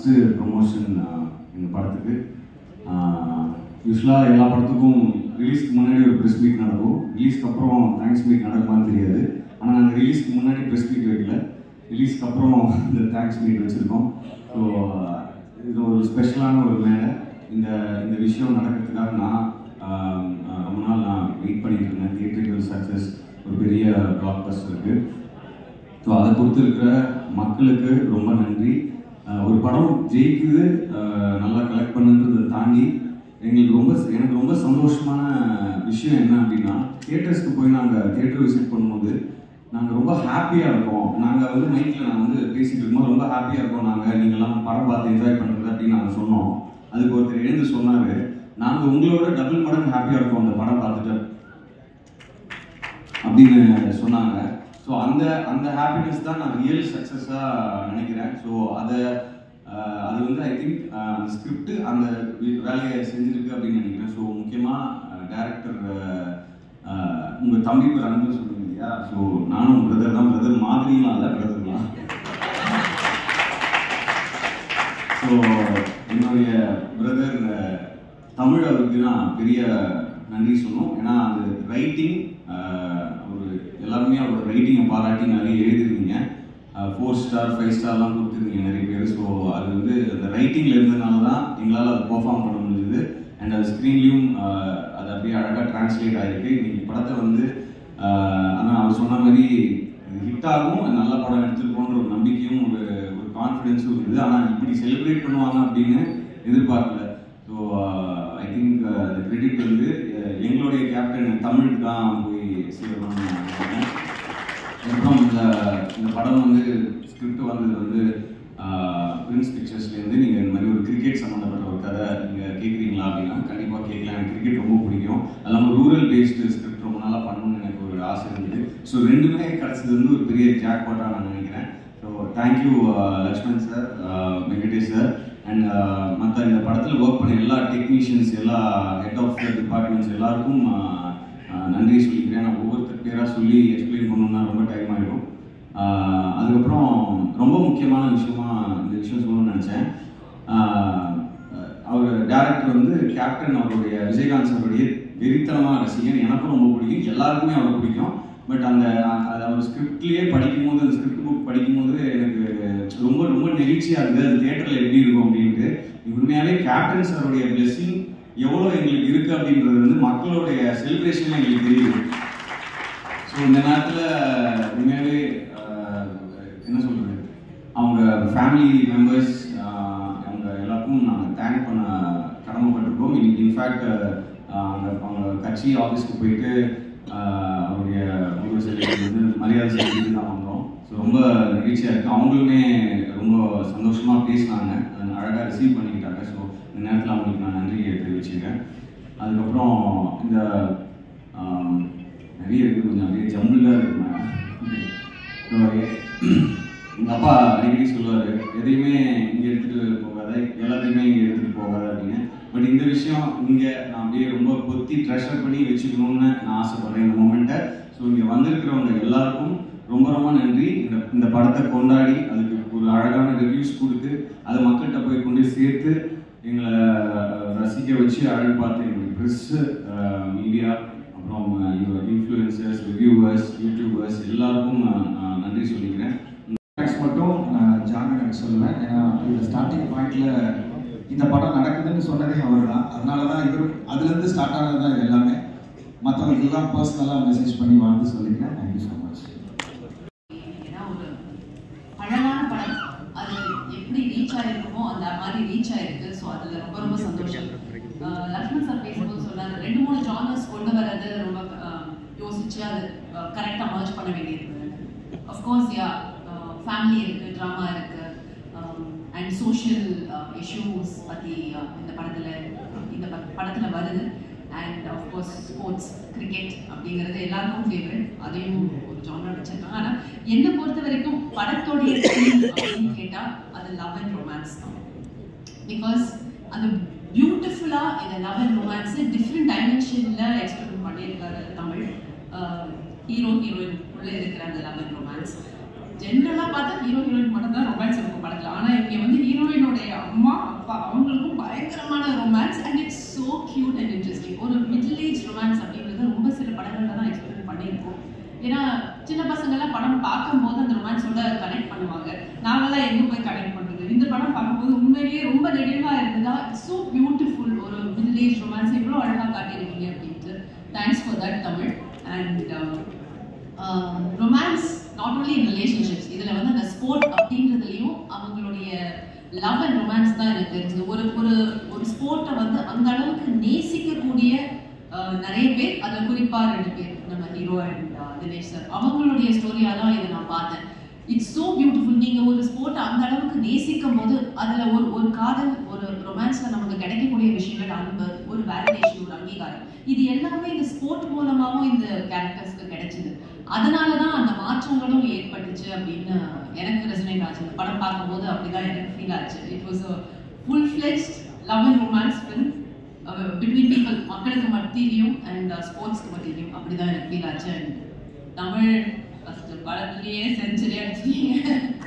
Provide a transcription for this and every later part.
First promotion எங்கள் படத்துக்கு. யூஸ்வலாக எல்லா படத்துக்கும் ரிலீஸ்க்கு முன்னாடி ஒரு ப்ரெஸ் மீட் நடக்கும், ரிலீஸ்க்கு அப்புறம் தேங்க்ஸ் மீட் நடக்குமான்னு தெரியாது. ஆனால் நாங்கள் ரிலீஸ்க்கு முன்னாடி ப்ரெஸ் மீட் வைக்கல, ரிலீஸ்க்கு அப்புறம் இந்த தேங்க்ஸ் மீட் வச்சுருக்கோம். ஸோ இது ஒரு ஸ்பெஷலான ஒரு மேடை. இந்த விஷயம் நடக்கிறதுக்காக நான் ரொம்ப நாள் வெயிட் பண்ணிட்டு இருந்தேன். தியேட்டரிக்கல் சக்ஸஸ் ஒரு பெரிய பிளாக் பஸ்டருக்கு. ஸோ அதை கொடுத்துருக்கிற மக்களுக்கு ரொம்ப நன்றி. ஒரு படம் ஜெயிக்குது, நல்லா கலெக்ட் பண்ணுன்றதை தாண்டி எனக்கு ரொம்ப சந்தோஷமான விஷயம் என்ன அப்படின்னா, தியேட்டர்ஸ்க்கு போய் நாங்கள் தியேட்டர் விசிட் பண்ணும்போது நாங்கள் ரொம்ப ஹாப்பியாக இருக்கோம். நாங்கள் வந்து மைக்கில் நான் வந்து பேசிகிட்டு இருக்கும்போது ரொம்ப ஹாப்பியாக இருக்கோம், நீங்கள்லாம் படம் பார்த்து என்ஜாய் பண்ணுறது அப்படின்னு நாங்கள் சொன்னோம். அதுக்கு ஒருத்தர் எழுந்து சொன்னார், நாங்கள் உங்களோட டபுள் மடங்கு ஹாப்பியாக இருக்கோம் அந்த படம் பார்த்துட்டு அப்படின்னு சொன்னாங்க. ஸோ அந்த ஹாப்பினஸ் தான் நான் ரியல் சக்ஸஸாக நினைக்கிறேன். ஸோ அது வந்து ஐ திங்க் அந்த ஸ்கிரிப்ட் அந்த வேலையை செஞ்சுருக்கு அப்படின்னு நினைக்கிறேன். ஸோ முக்கியமாக டைரக்டர் உங்கள் தம்பி ஒரு அன்பு சொல்லுங்க இல்லையா. ஸோ நானும் பிரதர் தான், பிரதர் மாதிரிலாம் இல்லை, பிரதர் தான். ஸோ என்னுடைய பிரதர் தமிழ் அவருக்கு நான் பெரிய நன்றி சொல்லணும். ஏன்னா அது ரைட்டிங் எல்லாருமே அவரோட ரைட்டிங்கை பாராட்டி நிறைய எழுதிருந்தீங்க. 4 ஸ்டார் 5 ஸ்டார்லாம் கொடுத்துருந்தீங்க நிறைய பேர். ஸோ அது வந்து அந்த ரைட்டிங்கில் இருந்ததுனால தான் எங்களால் அதை பெர்ஃபார்ம் பண்ண முடிஞ்சுது. அண்ட் அது ஸ்க்ரீன்லேயும் அது அப்படியே அழகாக டிரான்ஸ்லேட் ஆகிருக்கு. இன்னைக்கு படத்தை வந்து ஆனால் அவர் சொன்ன மாதிரி ஹிட் ஆகும், நல்ல படம் எடுத்துருக்கோன்ற ஒரு நம்பிக்கையும் ஒரு கான்ஃபிடென்ஸும் இருக்குது. ஆனால் இப்படி செலிப்ரேட் பண்ணுவாங்க அப்படின்னு எதிர்பார்க்கல. ஸோ ஐ திங்க் அந்த கிரெடிட் வந்து எங்களுடைய கேப்டன் தமிழுக்கு தான் போய் சேரணும்னு நான் நினைக்கிறேன். அப்புறம் இந்த படம் வந்து ஸ்கிரிப்ட் வந்தது வந்து பிரின்ஸ் பிக்சர்ஸ்லேருந்து நீங்கள் இந்த மாதிரி ஒரு கிரிக்கெட் சம்மந்தப்பட்ட ஒரு கதை நீங்கள் கேட்குறீங்களா அப்படின்னா கண்டிப்பாக கேட்கலாம். எனக்கு கிரிக்கெட் ரொம்ப பிடிக்கும். அது இல்லாமல் ரூரல் பேஸ்டு ஸ்கிரிப்ட் ரொம்ப நாளாக பண்ணணும்னு எனக்கு ஒரு ஆசை இருந்தது. ஸோ ரெண்டுமே கிடச்சது வந்து ஒரு பெரிய ஜாக்பாட்டாக நான் நினைக்கிறேன். So thank you Lakshman sir, Venkatesh sir, and மற்ற இந்த படத்தில் ஒர்க் பண்ண எல்லா டெக்னீஷியன்ஸ், எல்லா ஹெட் ஆஃப் த டிபார்ட்மெண்ட்ஸ் எல்லாருக்கும் நன்றி சொல்லிக்கிறேன். நான் ஒவ்வொருத்தர் பேராக சொல்லி எக்ஸ்பிளைன் பண்ணணும்னா ரொம்ப டைம் ஆகிடும். அதுக்கப்புறம் ரொம்ப முக்கியமான விஷயமா இந்த விஷயம் சொல்லணும்னு நினச்சேன். அவர் டேரக்டர் வந்து கேப்டன் அவருடைய விஜயகாந்த் சாருடைய வெறித்தனமாக ரசிகன். எனக்கும் ரொம்ப பிடிக்கும், எல்லாருக்குமே அவரை பிடிக்கும். பட் அவர் ஸ்கிரிப்ட்லேயே படிக்கும்போது, அந்த ஸ்கிரிப்ட் புக் படிக்கும்போது எனக்கு ரொம்ப ரொம்ப நெகிழ்ச்சியாக இருக்குது. அது தியேட்டரில் எப்படி இருக்கும் அப்படின்ட்டு. உண்மையாகவே கேப்டன் சாருடைய பிளெஸிங் எவ்வளோ எங்களுக்கு இருக்குது அப்படின்றது வந்து மக்களுடைய செலிப்ரேஷன்லாம் எங்களுக்கு தெரியுது. ஸோ இந்த நேரத்தில் உண்மையாகவே என்ன சொல்கிறது, அவங்க ஃபேமிலி மெம்பர்ஸ் அவங்க எல்லாருக்கும் நாங்கள் தேங்க் பண்ண கடமைப்பட்டிருக்கோம். இன்னைக்கு இன்ஃபேக்ட் அவங்க கட்சி ஆஃபீஸ்க்கு போயிட்டு அவருடைய உருவ சிலைக்கு வந்து மரியாதை செலுத்திட்டு தான் வந்தோம். ஸோ ரொம்ப நெகிழ்ச்சியாக இருக்குது. அவங்களுமே ரொம்ப சந்தோஷமாக பேசினாங்க, அதை அழகாக ரிசீவ் பண்ணிக்கிட்டாங்க. ஸோ இந்த நேரத்தில் அவங்களுக்கு நான் நன்றியை தெரிவிச்சுக்கிறேன். அதுக்கப்புறம் இந்த நிறைய இருக்குது, கொஞ்சம் அப்படியே ஜம்முலாக இருக்குங்க. எங்கள் அப்பா அடிக்கடி சொல்லுவார், எதையுமே இங்கே எடுத்துகிட்டு போகாத, எல்லாத்தையுமே இங்கே எடுத்துகிட்டு போகாத அப்படின்னு. பட் இந்த விஷயம் இங்கே நான் அப்படியே ரொம்ப பொத்தி ட்ரெஷர் பண்ணி வச்சுக்கணும்னு நான் ஆசைப்படுறேன் இந்த மூமெண்ட்டை. ஸோ இங்கே வந்திருக்கிறவங்க எல்லாருக்கும் ரொம்ப ரொம்ப நன்றி. இந்த படத்தை கொண்டாடி அதுக்கு ஒரு அழகான ரிவ்யூஸ் கொடுத்து அதை மக்கள்கிட்ட போய் கொண்டு சேர்த்து எங்களை ரசிக்க வச்சு அழகு பார்த்து எங்களுடைய ப்ரெஸ்ஸு, மீடியா, அப்புறம் இன்ஃப்ளூயன்சர்ஸ், ரிவ்யூவர்ஸ், யூடியூபர்ஸ் எல்லாருக்கும் நான் நன்றி சொல்லிக்கிறேன். மட்டும் நான் ஜாமீன் சொல்லுவேன். ஏன்னா இந்த ஸ்டார்டிங் பாயிண்ட்ல இந்த படம் நடக்குதுன்னு சொன்னதே அவர் தான். அதனால தான் இவர் அதுலேருந்து ஸ்டார்ட் ஆனது தான் இது எல்லாமே. மற்றவங்களுக்கெல்லாம் பர்சனலாக மெசேஜ் பண்ணி வாழ்ந்து சொல்லிக்கிறேன். Thank you so much. ஏன்னா ஒரு அழகான படம் அது எப்படி ரீச் ஆகிருக்குமோ அந்த மாதிரி ரீச் ஆகிருக்கு. ஸோ அதில் ரொம்ப ரொம்ப சந்தோஷம். லக்ஷ்மண் சார் பேசும்போது சொன்னார், 2-3 ஜானர்ஸ் கொண்டு வர்றது ரொம்ப யோசிச்சு அது கரெக்டாக மர்ஜ் பண்ண வேண்டியிருக்குது. அஃப்கோர்ஸ் ஃபேமிலி இருக்குது, ட்ராமா இருக்குது, அண்ட் சோஷியல் இஷ்யூஸ் பற்றி இந்த படத்தில் வருது. அண்ட் ஆஃப்கோர்ஸ் ஸ்போர்ட்ஸ், கிரிக்கெட் அப்படிங்கிறது எல்லாருக்கும் ஃபேவரட். அதையும் ஒரு ஜானர் வச்சுருக்காங்க. ஆனால் என்னை பொறுத்த வரைக்கும் படத்தோடைய அப்படின்னு கேட்டால் அது லவ் அண்ட் ரொமான்ஸ் தான். பிகாஸ் அந்த பியூட்டிஃபுல்லாக இந்த லவ் அண்ட் ரொமான்ஸு டிஃப்ரெண்ட் டைமென்ஷனில் எக்ஸ்பிளைன் பண்ணியிருக்காரு தமிழ். ஹீரோ ஹீரோயின் உள்ளே இருக்கிற அந்த லவ் அண்ட் ரொமான்ஸ் ஜென்ரலாக பார்த்தா ஹீரோ ஹீரோயின் மட்டும் தான் ரொமான்ஸ் இருக்கும் படத்தில். ஆனால் இங்கே வந்து ஹீரோ ஹீரோயினுடைய அம்மா அப்பா அவங்களுக்கும் பயங்கரமான romance and it's so cute and interesting. ஒரு மிடில் ஏஜ் ரொமான்ஸ் அப்படிங்கிறது ரொம்ப சில படங்கள்ல தான் எக்ஸ்பெரிமெண்ட் பண்ணியிருக்கோம். ஏன்னா சின்ன பசங்கள்லாம் படம் பார்க்கும்போது அந்த ரொமான்ஸோட கனெக்ட் பண்ணுவாங்க. நாங்களாம் எங்கே போய் கனெக்ட் பண்ணுறது? இந்த படம் பார்க்கும்போது உண்மையிலேயே ரொம்ப நெடிவாக இருந்ததா, ஸோ பியூட்டிஃபுல். ஒரு மிடில் ஏஜ் ரொமான்ஸ் இவ்வளோ அழகாக காட்டியிருக்கீங்க அப்படின்ட்டு. Thanks for that Tamizh. And romance not only in relationships, இதில் வந்து அந்த ஸ்போர்ட் அப்படின்றதுலையும் அவங்களுடைய லவ் அண்ட் ரொமான்ஸ் தான் எனக்கு தெரிஞ்சது. ஒரு ஒரு ஒரு ஸ்போர்ட்டை வந்து அந்த அளவுக்கு நேசிக்கக்கூடிய நிறைய பேர், அதில் குறிப்பாக 2 பேர், நம்ம ஹீரோ அண்ட் தினேஷ் சார், அவங்களுடைய ஸ்டோரியாக தான் இதை நான் பார்த்தேன். It's so beautiful. நீங்கள் ஒரு ஸ்போர்ட்டை அந்த அளவுக்கு நேசிக்கும் போது அதில் ஒரு காதல், ஒரு ரொமான்ஸில் நமக்கு கிடைக்கக்கூடிய விஷயங்கள், அன்பு, ஒரு வேலிடேஷன், ஒரு அங்கீகாரம், இது எல்லாமே இந்த ஸ்போர்ட் மூலமாகவும் இந்த கேரக்டர்ஸ்க்கு கிடைச்சிது. அதனால தான் அந்த மாற்றங்களும் ஏற்பட்டுச்சு அப்படின்னு எனக்கு ரெசனேட் ஆச்சு. இந்த படம் பார்க்கும்போது அப்படிதான் எனக்கு ஃபீல் ஆச்சு. It was a full fledged love and romance film between people, மக்களுக்கு மத்தியிலையும் அண்ட் ஸ்போர்ட்ஸ்க்கு மத்தியிலையும். அப்படிதான் எனக்கு ஃபீல் ஆச்சு. அண்ட் தமிழ் ஃபர்ஸ்ட் படத்துலேயே செஞ்சுரி அடிச்சிங்க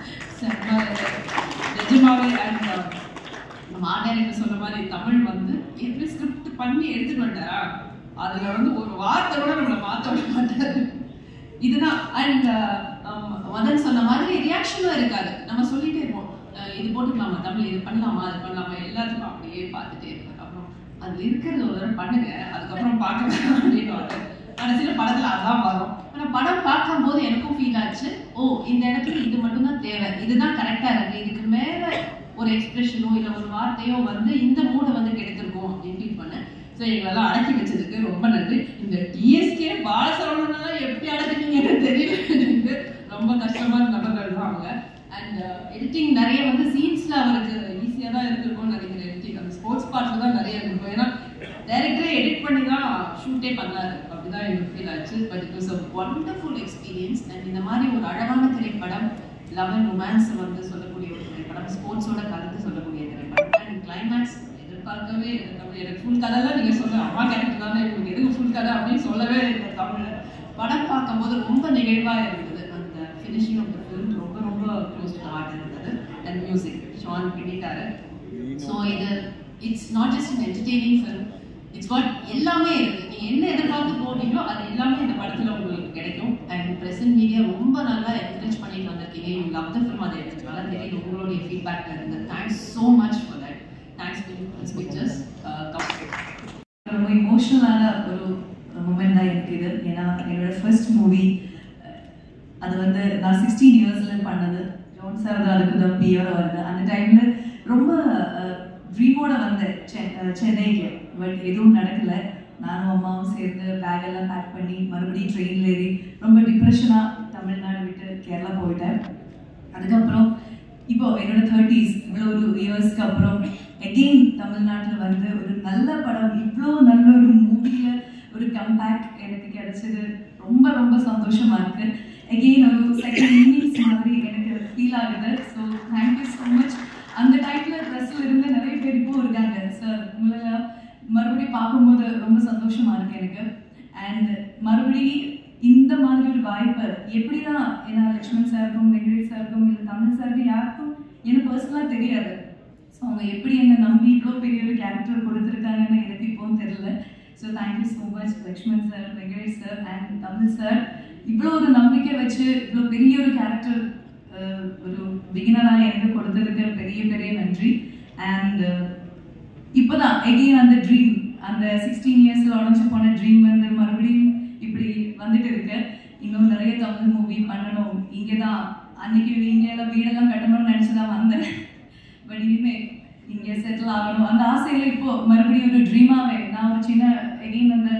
நிஜமாவே. அண்ட் நம்ம ஆர்டர் சொன்ன மாதிரி தமிழ் வந்து எப்படி ஸ்கிரிப்ட் பண்ணி எடுத்துட்டு வந்தாரா, அதுல வந்து ஒரு வார்த்தை கூட நம்மளை மாற்ற விட மாட்டாரு. இதுதான். அண்ட் மதன் சொன்ன மாதிரி ரியாக்ஷனும் இருக்காது. நம்ம சொல்லிட்டே இருப்போம், இது போட்டுக்கலாமா தமிழ், இது பண்ணலாமா, அது பண்ணலாமா, எல்லாத்துக்கும் அப்படியே பார்த்துட்டே இருக்காரு. அப்புறம் அது இருக்கிறது ஒரு தடவை பண்ணுங்க, அதுக்கப்புறம் பார்க்க அப்படின்னு கடைசியில் படத்தில் அதான் வரும். ஆனால் படம் பார்க்கும்போது எனக்கும் ஃபீல் ஆச்சு, ஓ இந்த இடத்துல இது மட்டும்தான் தேவை, இதுதான் கரெக்டாக இருக்குது, இதுக்கு மேலே ஒரு எக்ஸ்பிரஷனோ இல்லை ஒரு வார்த்தையோ வந்து இந்த மூடை வந்து கெடுத்திருக்கோம் அப்படின்னு ஃபீல் பண்ணேன். ஸோ எங்களெல்லாம் அடக்கி வச்சதுக்கு ரொம்ப நன்றி. இந்த டிஎஸ்கே பாலசரவணன் எப்படி அடக்கினீங்கன்னு தெரியல, எனக்கு ரொம்ப கஷ்டமான நபர்கள் தான் அவங்க. அண்ட் எடிட்டிங் நிறைய வந்து சீன்ஸில் அவருக்கு ஈஸியாக தான் இருந்திருக்கும்னு நினைக்கிறேன். எடிட்டிங் அந்த ஸ்போர்ட்ஸ் பார்ட்டில் தான் நிறைய இருந்திருக்கும். ஏன்னா டைரக்டரே எடிட் பண்ணி தான் ஷூட்டே பண்ணாரு. அப்படிதான் எனக்கு ஃபீல் ஆச்சு. But it was a wonderful experience. And இந்த மாதிரி ஒரு அழகான திரைப்படம், லவ் அண்ட் ரொமான்ஸை வந்து சொல்லக்கூடிய ஒரு திரைப்படம், ஸ்போர்ட்ஸோட கலந்து சொல்லக்கூடிய திரைப்படம். அண்ட் கிளைமேக்ஸ் எதிர்பார்க்கவே எனக்கு ஃபுல் கதைலாம் நீங்கள் சொல்ல அம்மா கேரக்டர் தானே உங்களுக்கு எதுக்கு ஃபுல் கதை அப்படின்னு சொல்லவே இல்லை. தமிழில் படம் பார்க்கும்போது ரொம்ப நிகழ்வாக இருந்தது. அந்த ஃபினிஷிங் ஆஃப் த ஃபிலிம் ரொம்ப ரொம்ப க்ளோஸ் டு ஹார்ட் இருந்தது. அண்ட் மியூசிக் ஷான் பிடிட்டாரு. ஸோ இது it's not just an entertaining film, it's what எல்லாமே இருக்குது. நீங்கள் என்ன எதிர்பார்த்து போனீங்களோ அது எல்லாமே இந்த படத்தில் உங்களுக்கு கிடைக்கும். அண்ட் ப்ரெசன்ட் மீடியா ரொம்ப நல்லா என்கரேஜ் பண்ணிட்டு வந்திருக்கீங்க. யூ லவ் த ஃபிலிம், அது எனக்கு நல்லா தெரியும் உங்களுடைய ஃபீட்பேக்கில் இருந்து. Thanks so much for that. Thanks to pictures. ரொம்ப இமோஷனலான ஒரு மூமெண்ட் தான் எனக்கு இது. ஏன்னா என்னோட ஃபர்ஸ்ட் மூவி அது வந்து நான் 16 இயர்ஸில் பண்ணது. ஜோன் சார் தான் அதுக்கு தான் பியோட வருது. அந்த டைமில் ரொம்ப ட்ரீமோட வந்தேன் சென்னைக்கு. பட் எதுவும் நடக்கலை. நானும் அம்மாவும் சேர்ந்து பேக்கெல்லாம் பேக் பண்ணி மறுபடியும் ட்ரெயினில் ஏறி ரொம்ப டிப்ரெஷனாக தமிழ்நாடு விட்டு கேரளா போயிட்டேன். அதுக்கப்புறம் இப்போ என்னோட 30s இவ்வளோ ஒரு இயர்ஸ்க்கு அப்புறம் எகெயின் தமிழ்நாட்டில் வந்து ஒரு நல்ல படம், இவ்வளோ நல்ல ஒரு மூவியில் ஒரு கம்பேக் எனக்கு கிடைச்சது. ரொம்ப ரொம்ப சந்தோஷமா இருக்கு. எகெயின் ஒரு செகண்ட் இன்னிங்ஸ் மாதிரி எனக்கு ஃபீல் ஆகுது. So thank you so much. அந்த டைமில் ட்ரெஸ்ஸில் இருந்து நிறைய பேர் இப்போ இருக்காங்க சார். உங்களை மறுபடியும் பார்க்கும்போது ரொம்ப சந்தோஷமா இருக்கு எனக்கு. அண்ட் மறுபடியும் இந்த மாதிரி ஒரு வாய்ப்பு எப்படி தான், ஏன்னா லக்ஷ்மண் சாருக்கும் வெங்கடேஷ் சாருக்கும் இல்லை தமிழ் சாருக்கு யாருக்கும் எனக்கு பர்சனலாக தெரியாது. ஸோ அவங்க எப்படி என்னை நம்பி இவ்வளோ பெரிய ஒரு கேரக்டர் கொடுத்துருக்காங்கன்னு எனக்கு இப்போவும் தெரியல. So thank you so much Lakshman sir, Venkatesh sir and Tamizh sir. இவ்வளோ ஒரு நம்பிக்கை வச்சு இவ்வளோ பெரிய ஒரு கேரக்டர் ஒரு பிகினராக எனக்கு கொடுத்ததுக்கு பெரிய பெரிய நன்றி. அண்ட் இப்போதான் எகெயின் அந்த ட்ரீம், அந்த 16 இயர்ஸில் உடஞ்சி போன ட்ரீம் வந்து மறுபடியும் இப்படி வந்துட்டு இருக்கு. இன்னும் நிறைய தமிழ் மூவி பண்ணணும். இங்கே தான் அன்னைக்கு இங்கெல்லாம் வீடெல்லாம் கட்டணும்னு நினச்சி தான் வந்தேன். பட் இனிமே இங்கே செட்டில் ஆகணும் அந்த ஆசையில் இப்போ மறுபடியும் ஒரு ட்ரீமாகவே நான் ஒரு சின்ன எகெயின் அந்த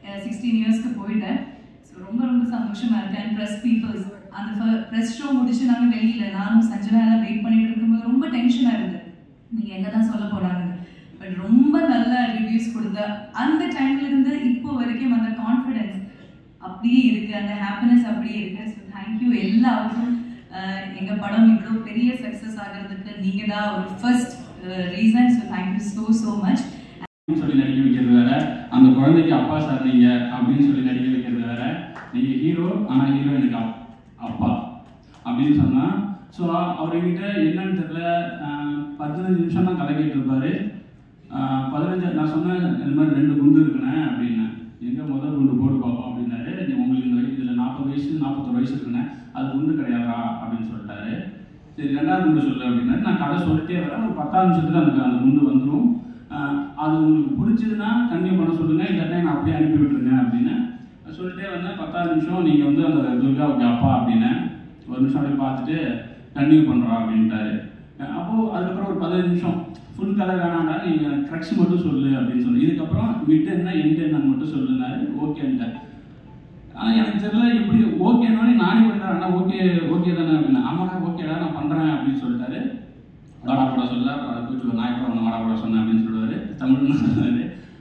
16 இயர்ஸ்க்கு போயிட்டேன். ஸோ ரொம்ப ரொம்ப சந்தோஷமாக இருக்கேன். அண்ட் ப்ரெஸ் பீப்புள்ஸ் அந்த ப்ரெஸ் ஷோ முடிச்சு நாங்கள் வெளியில் நானும் சஞ்சனா எல்லாம் வெயிட் பண்ணிட்டு இருக்கும்போது ரொம்ப டென்ஷனாக இருந்தது, நீங்கள் என்ன தான் சொல்ல போகிறாங்க. பட் ரொம்ப நல்ல ரிவ்யூஸ் கொடுத்த அந்த டைம்ல இருந்து இப்போ வரைக்கும் அந்த கான்ஃபிடென்ஸ் அப்படியே இருக்குது, அந்த ஹாப்பினஸ் அப்படியே இருக்குது. ஸோ தேங்க்யூ எல்லாருக்கும். எங்கள் படம் இவ்வளோ பெரிய சக்ஸஸ் ஆகிறதுக்கு நீங்கள் தான் ஒரு first reason. So thank you so so much. சொல்லி நடிக்க வைக்கிறது வேற, அந்த குழந்தைக்கு அப்பா சார் நீங்கள் அப்படின்னு சொல்லி நடிக்க வைக்கிறது வேற. நீங்கள் ஹீரோ, ஆனால் ஹீரோ எனக்கு அப்பா. அப்படின்னு சொன்னான். ஸோ அவர்கிட்ட என்னன்னு தெரியல, 15 நிமிஷம் தான் கதை கேட்டிருப்பாரு. 15 நான் சொன்னேன் இந்த மாதிரி 2 குண்டு இருக்குண்ணே அப்படின்னேன். எங்கே முதல் குண்டு போடு பார்ப்போம் அப்படின்னாரு. உங்களுக்கு இந்த வயசு இதில் 40 வயசு 41 வயசு இருக்குண்ணே, அது குண்டு கிடையாதா அப்படின்னு சொல்லிட்டாரு. சரி 2வது குண்டு சொல்லு அப்படின்னாரு. நான் கதை சொல்லிட்டே வரேன். ஒரு 10 நிமிஷத்துல அந்த குண்டு வந்துடும். அது உங்களுக்கு பிடிச்சதுன்னா கண்டினியூ பண்ண சொல்லுங்கள், இல்லாட்டா நான் அப்படியே அனுப்பி விட்டுருங்க அப்படின்னு சொல்லிட்டே வந்தேன். 10வது நிமிஷம் நீங்கள் வந்து அந்த துர்காவுக்கு அப்பா அப்படின்னு ஒரு நிமிஷம் அப்படியே பார்த்துட்டு கண்டினியூ பண்ணுறோம் அப்படின்ட்டாரு. அப்போது அதுக்கப்புறம் ஒரு 15 நிமிஷம் ஃபுல் கதை வேணாண்டா, நீங்கள் க்ரக்ஸ் மட்டும் சொல்லு அப்படின்னு சொல்லி, இதுக்கப்புறம் மிட் என்ன எண்ட் என்னன்னு மட்டும் சொல்லுனாரு. ஓகேன்ட்டேன். ஆனால் எனக்கு தெரியல எப்படி ஓகேன்னு நானே பண்ணுறேன். ஆனால் ஓகே தானே அப்படின்னா, ஆமாடா ஓகேடா நான் பண்ணுறேன் அப்படின்னு சொல்லிட்டாரு. வாடா போட சொல்ல அதை போயிட்டு நாய்ப்படம் வாடா போட சொன்னேன் அப்படின்னு சொல்லுவார். தமிழ்னு சொன்னார்.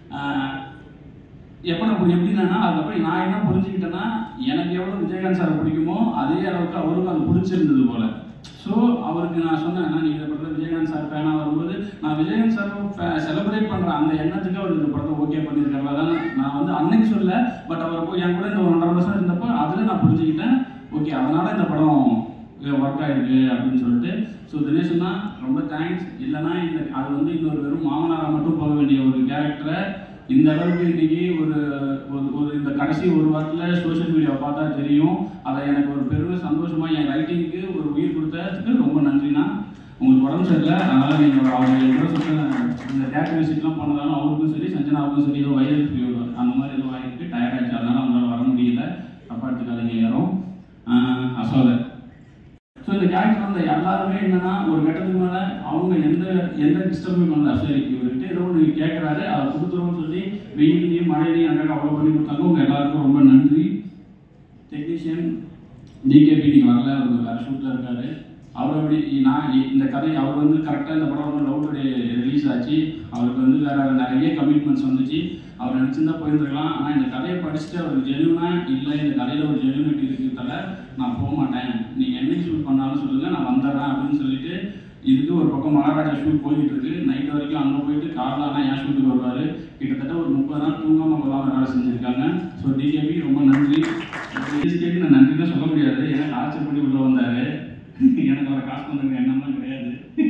எப்போ நான் எப்படின்னா அதுக்கப்புறம் நான் என்ன புரிஞ்சுக்கிட்டேன்னா, எனக்கு எவ்வளோ விஜயகாந்த் சாரை பிடிக்குமோ அதே அளவுக்கு அவருக்கும் அது பிடிச்சிருந்தது போல். ஸோ அவருக்கு நான் சொன்னேன், நீங்கள் இதை படத்தில் விஜயகாந்த் சார் ஃபேனாக வரும்போது நான் விஜயகாந்த் சார் செலிப்ரேட் பண்ணுறேன் அந்த எண்ணத்துக்கு அவர் இந்த படத்தை ஓகே பண்ணியிருக்காரு தான் நான் வந்து அன்னைக்கு சொல்ல. பட் அவர் போய் என் கூட இந்த 1.5 வருஷம் இருந்தப்போ அதில் நான் புரிஞ்சுக்கிட்டேன். ஓகே அதனால் இந்த படம் ஒர்க் ஆகிருக்கு அப்படின்னு சொல்லிட்டு. ஸோ தினேஷன்னா ரொம்ப தேங்க்ஸ். இல்லைனா அது வந்து இன்னொரு வெறும் மாமனாராக மட்டும் போக வேண்டிய ஒரு கேரக்டரை இந்த அளவுக்கு இன்னைக்கு ஒரு இந்த கடைசி ஒரு வாரத்தில் சோஷியல் மீடியாவை பார்த்தா தெரியும். அதை எனக்கு ஒரு பெருமை சந்தோஷமாக என் ரைட்டிங்க்கு ஒரு உயிர் கொடுத்ததுக்கு ரொம்ப நன்றிண்ணா. உங்களுக்கு உடம்பு சரியில்லை, அதனால் நீங்கள் அவங்க எவ்வளோ சொல்ல இந்த தேட்டர் விசிட்லாம் போனதாலும் அவருக்கும் சரி சஞ்சனாவுக்கும் சரி ஏதோ வைரல் ஃபீவர் அந்த மாதிரி ஏதோ ஆகிட்டு டயர்ட் ஆகிடுச்சு, அதனால் அவங்களால வர முடியல. தப்பா எடுத்துக்காதீங்க யாரும். அசோகர் ஸோ இந்த கேரக்டர் வந்து எல்லாருமே என்னன்னா ஒரு கட்டத்துக்கு மேலே அவங்க எந்த டிஸ்டர்பும் பண்ணல. சரி இவர்கிட்ட ஏதோ ஒன்று கேட்குறாரு அதை கொடுத்துருவோம்னு சொல்லி வெயிலையும் மழையிலையும் எனக்கு அவ்வளோ பண்ணி கொடுத்தாங்க. உங்கள் எல்லாருக்கும் ரொம்ப நன்றி. டெக்னீஷியன் டிகேபி நீங்கள் வரல, அவர் வேறு ஷூட்டில் இருக்காரு. அவர் அப்படி நான் இந்த கதை அவர் வந்து கரெக்டாக இந்த படம் வந்து லவ் டுடே ரிலீஸ் ஆச்சு. அவருக்கு வந்து வேறு நிறைய கமிட்மெண்ட்ஸ் வந்துச்சு. அவர் நினச்சிருந்தா போயிருந்துருக்கலாம். ஆனால் இந்த கதையை படிச்சுட்டு அவருக்கு ஜென்யூனாக இல்லை இந்த கதையில் ஒரு ஜென்யூனிட்டி இருக்கிறதால நான் போக மாட்டேன், நீங்கள் என்னைக்கு ஷூட் பண்ணாலும் சொல்லுங்கள் நான் வந்துடுறேன் அப்படின்னு சொல்லிட்டு இதுக்கு ஒரு பக்கம் மகாராஜா ஷூட் போய்கிட்டு இருக்கு. நைட் வரைக்கும் அங்கே போயிட்டு காரில் ஆனால் என் ஷூட்டுக்கு வருவார். கிட்டத்தட்ட ஒரு 30 நாள் தூங்காமல் கொள்ளாமல் வேலை செஞ்சுருக்காங்க. ஸோ டிகேபி ரொம்ப நன்றி. டிஎஸ்கேக்கு நான் நன்றி தான் சொல்ல முடியாது, எனக்கு ஆச்சர் பண்ணி உள்ளே வந்தார். எனக்கு அவரை காசு பண்ணுற எண்ணம்லாம் கிடையாது.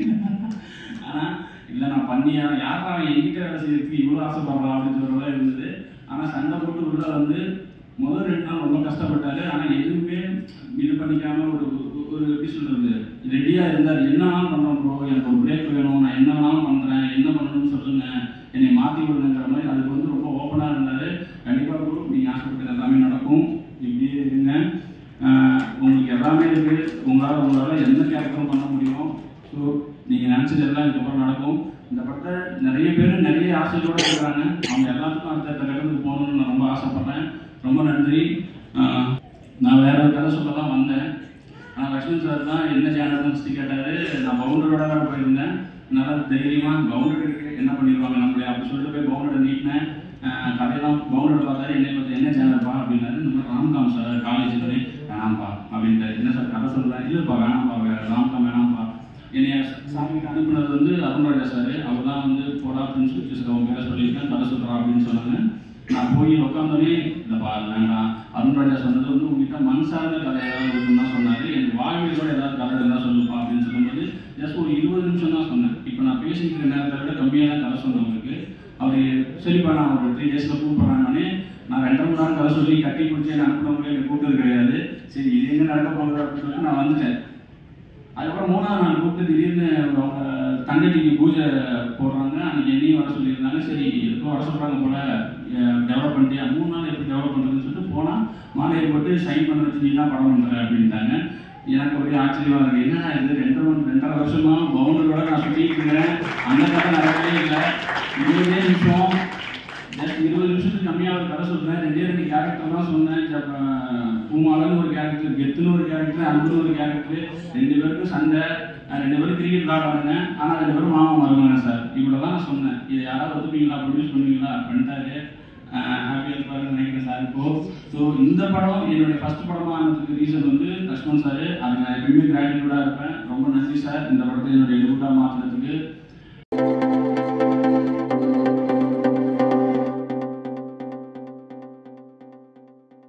ஆனால் இல்லை நான் பண்ணியா யாரா என்கிட்ட வேலை செய்யறதுக்கு இவ்வளோ ஆசைப்படுறா அப்படின்னு சொல்கிறதா இருந்தது. ஆனால் சண்டை போட்டு உள்ள வந்து முதல் 2 நாள் ரொம்ப கஷ்டப்பட்டாரு. ஆனால் எதுவுமே இது பண்ணிக்காம ஒரு எப்படி சொல்கிறது ரெடியாக இருந்தார். என்ன வேணாலும் பண்ணுறோம் ப்ரோ, எனக்கு ஒரு பிரேக் வேணும், நான் என்ன வேணாலும் பண்ணுறேன், என்ன பண்ணணும்னு சொல்லுங்கள், என்னை மாற்றி விடுங்கிற மாதிரி அதுக்கு வந்து ரொம்ப ஓப்பனாக இருந்தார். கண்டிப்பாக ப்ரோ நீங்கள் ஆசைப்பட்டு எல்லாமே நடக்கும், இப்படியே இருங்க. உங்களுக்கு எல்லாமே இருக்குது, உங்களால் எந்த கேரக்டரும் பண்ண முடியும். ஸோ நீங்கள் நினச்சது எல்லாம் இதுக்கப்புறம் நடக்கும். இந்த படத்தை நிறைய பேர் நிறைய ஆசையோடு இருக்கிறாங்க. அவங்க எல்லாத்துக்கும் அடுத்த கட்டத்துக்கு போகணுன்னு நான் ரொம்ப ஆசைப்பட்றேன். ரொம்ப நன்றி. நான் வேற ஒரு கதை சொல்ல தான் வந்தேன். ஆனால் லக்ஷ்மண் சார் தான் என்ன சேனல் ஃபஸ்ட்டு கேட்டார். நான் பவுண்டரோட வேறு போயிருந்தேன். நல்லா தைரியமாக பவுண்டர் என்ன பண்ணிடுவாங்க நம்மளே அப்படி சொல்லிட்டு போய் பவுண்டரை நீட்டினேன். கதையெல்லாம் பவுண்டரை பார்த்தாரு. என்னை பார்த்து என்ன சேனல்ப்பா அப்படின்னாரு. இந்த மாதிரி ராம்காம் சார் காலேஜ் சொல்லி வேணாம்ப்பா அப்படின்ட்டு. என்ன சார் கதை சொல்கிறேன், இல்லைப்பா வேணாம்ப்பா ராம்காம் வேணாம்ப்பா. என்னைய சாமிக்கு அனுப்புனது வந்து அருண்ராஜா சார். அவர் தான் வந்து போடா பிரின்சிபல் டீச்சர் அவங்க பேரை சொல்லியிருக்கேன் கதை சொல்கிறா அப்படின்னு சொன்னாங்க. நான் போய் உட்காந்தோடனே இல்லைப்பா வேண்டாம், அருண்ராஜா சொன்னது வந்து உங்ககிட்ட மண் சார்ந்த கதை ஏதாவது இருக்குன்னு தான் சொன்னார். எனக்கு வாழ்வியலோட ஏதாவது கதை இருந்தால் சொல்லுப்பா அப்படின்னு சொல்லும்போது ஜஸ்ட் ஒரு 20 நிமிஷம் தான் சொன்னேன். இப்போ நான் பேசிக்கிற நேரத்தை விட கம்மியாக தான் கதை சொன்னவங்களுக்கு. அவர் சரிப்பா நான் ஒரு 3 டேஸில் கூப்பிட்றாங்கன்னே நான் 2.5 மணி நேரம் கதை சொல்லி கட்டி பிடிச்சி என்ன அனுப்புனவங்களே எனக்கு கூப்பிட்டது கிடையாது. சரி இது எங்கே நடக்க போகுது அப்படின்னு சொல்லிட்டு நான் வந்துட்டேன். அதுக்கப்புறம் 3ஆவது நாள் கூப்பிட்டு திடீர்னு அவங்க தண்டடிக்கு பூஜை போடுறாங்க. அன்றைக்கி என்னையும் வர சொல்லியிருந்தாங்க. சரி எதுக்கும் வர சொல்கிறாங்க போல் டெவலப் பண்ணிட்டியா, 3 நாள் எப்படி டெவலப் பண்ணுறதுன்னு சொல்லிட்டு போனால் மாலையை போட்டு சைன் பண்ண வச்சு நீ தான் படம் பண்ணுற அப்படின்ட்டாங்க. எனக்கு ஒரே ஆச்சரியமாக இருக்குது. என்னன்னா இது 2.5 வருஷமாக பவுண்டரோட நான் சொல்லிட்டு இருக்கிறேன். அந்த கதை நிறையவே இல்லை. 20 நிமிஷம் ஜஸ்ட் 20 நிமிஷத்துக்கு கம்மியாக ஒரு கதை சொல்கிறேன். 2 கேரக்டர் தான் சொன்னேன். பூமாலன்னு ஒரு கேரக்டர், கெத்துன்னு ஒரு கேரக்டர், அன்புன்னு ஒரு கேரக்டர். 2 பேருக்கும் சண்டை, 2 பேரும் கிரிக்கெட் விளாடுறாங்க. ஆனால் 2 பேரும் மாமா மருமகன் சார். இவ்வளோ தான் நான் சொன்னேன். இதை யாராவது ஒத்துப்பீங்களா, ப்ரொடியூஸ் பண்ணுவீங்களா பண்ணிட்டாரு. ஹாப்பியாக இருப்பாருன்னு நினைக்கிறேன் சார். இப்போது ஸோ இந்த படம் என்னுடைய ஃபஸ்ட் படமாக ஆனதுக்கு ரீசன் வந்து லக்ஷ்மண் சார். அதுக்கு நான் எப்பயுமே கிராட்டிடியூடாக இருப்பேன். ரொம்ப நன்றி சார் இந்த படத்தை என்னுடைய டெபியூட்டாக மாற்றினதுக்கு.